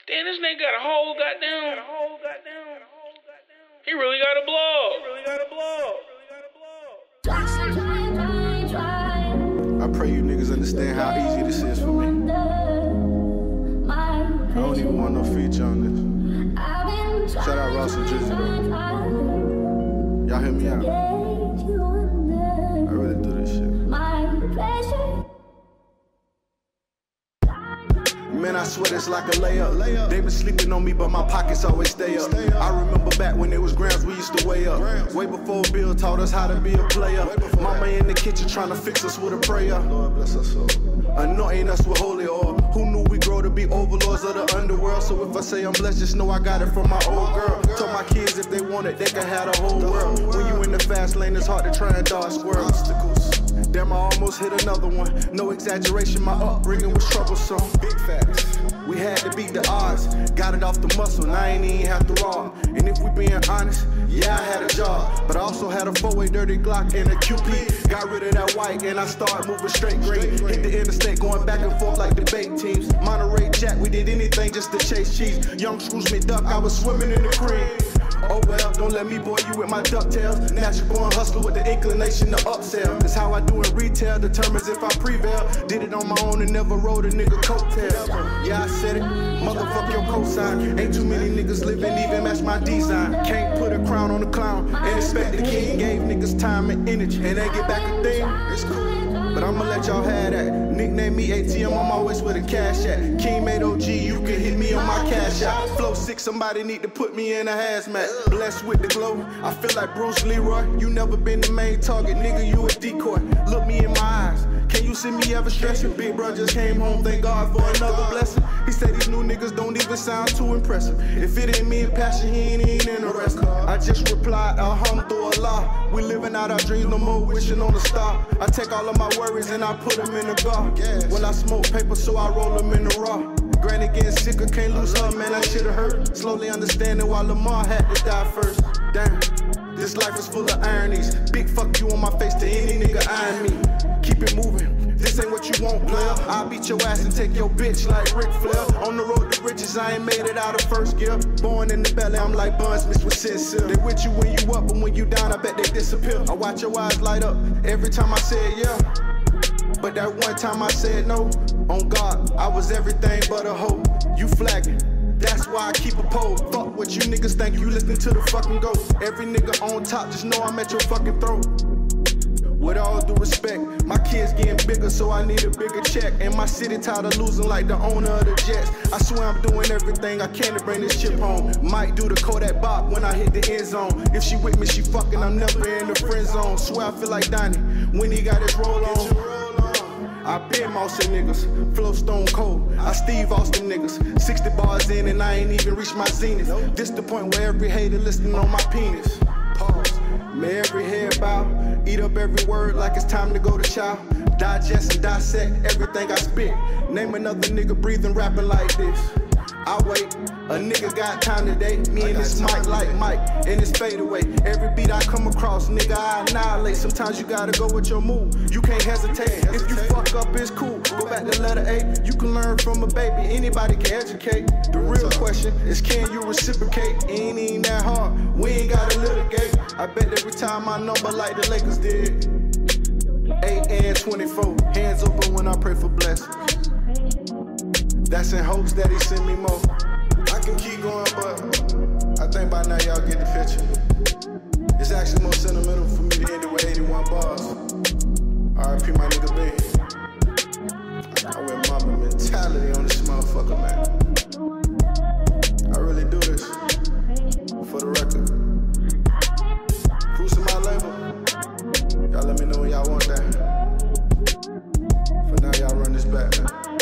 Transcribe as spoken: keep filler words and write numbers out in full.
Damn, this nigga got a whole goddamn. Got a whole goddamn. He really got a blog. He really got a blog. I pray you niggas understand how easy this is for me. I don't even want no feature on this. Shout out Ross and Drizzy though. Y'all hear me out. I really do this shit. Man, I swear it's like a layup. They been sleeping on me, but my pockets always stay up. I remember back when it was grams we used to weigh up. Way before Bill taught us how to be a player. Mama in the kitchen trying to fix us with a prayer. Lord bless us all. Anointing us with holy oil. Who knew we grow to be overlords of the underworld? So if I say I'm blessed, just know I got it from my old girl. Told my kids if they want it, they can have the whole world. When you in the fast lane, it's hard to try and dodge squirrels. Obstacles. Damn, I almost hit another one. No exaggeration, my upbringing was troublesome. Big facts. We had to beat the odds. Got it off the muscle, and I ain't even have to rob. And if we being honest, yeah, I had a job. But I also had a four-way dirty Glock and a Q P. Got rid of that white, and I started moving straight green. Hit the interstate, going back and forth like debate teams. Monterey Jack, we did anything just to chase cheese. Young screws me duck, I was swimming in the cream. Oh well, don't let me bore you with my ducktails. Natural born hustler with the inclination to upsell. That's how I do in retail, determines if I prevail. Did it on my own and never rode a nigga coattail. Yeah, I said it, motherfuck your cosign. Ain't too many niggas living even match my design. Can't put a crown on a clown and expect the king. Gave niggas time and energy and they get back a thing. It's cool, but I'ma let y'all have that. Nickname me A T M, I'm always with a cash at. King made O G, you can hit me on my cash out. Flow sick, somebody need to put me in a hazmat. Blessed with the glow, I feel like Bruce Leroy. You never been the main target, nigga, you a decoy. Look me in my eyes, can you see me ever stressing? Big bro just came home, thank God for another blessing. He said these new niggas don't even sound too impressive. If it ain't me and passion, he ain't even interested. I just replied, alhamdulillah. We living out our dreams, no more wishing on a star. I take all of my worries and I put them in the gar. Well, I smoke paper, so I roll them in the raw. Granny getting sicker, can't lose her, man, that shit'll hurt. Slowly understanding why Lamar had to die first. Damn, this life is full of ironies. Big fuck you on my face to any nigga eyeing me. Keep it moving, this ain't what you want, player. I'll beat your ass and take your bitch like Ric Flair. On the road to riches, I ain't made it out of first gear. Born in the belly, I'm like buns mixed with sincere. They with you when you up, but when you down, I bet they disappear. I watch your eyes light up every time I say yeah. But that one time I said no, on God, I was everything but a hoe. You flagging, that's why I keep a pole. Fuck what you niggas think, you listening to the fucking ghost. Every nigga on top, just know I'm at your fucking throat. With all due respect, my kids getting bigger, so I need a bigger check. And my city tired of losing like the owner of the Jets. I swear I'm doing everything I can to bring this chip home. Might do the Kodak Bop when I hit the end zone. If she with me, she fucking, I'm never in the friend zone. Swear I feel like Donnie when he got his roll on. I been mossing niggas, flow stone cold. I Steve Austin niggas, sixty bars in and I ain't even reached my zenith. This the point where every hater listening on my penis. Pause, may every head bow, eat up every word like it's time to go to chow. Digest and dissect everything I spit. Name another nigga breathing, rapping like this. I wait, a nigga got time today. Me and this mic like Mike, and it's fade away. Every beat I come across, nigga, I annihilate. Sometimes you gotta go with your move, you can't hesitate. If you fuck up, it's cool, go back to letter A. You can learn from a baby, anybody can educate. The real question is, can you reciprocate? It ain't even that hard, we ain't gotta litigate. I bet every time I number like the Lakers did. eight and twenty-four, hands open when I pray for blessings. That's in hopes that he send me more. I can keep going, but I think by now y'all get the picture. It's actually more sentimental for me to end it with eighty-one bars. R I P my nigga B. I wear mama mentality on this motherfucker, man. I really do this for the record. Fruits of my label. Y'all let me know when y'all want that. For now, y'all run this back, man.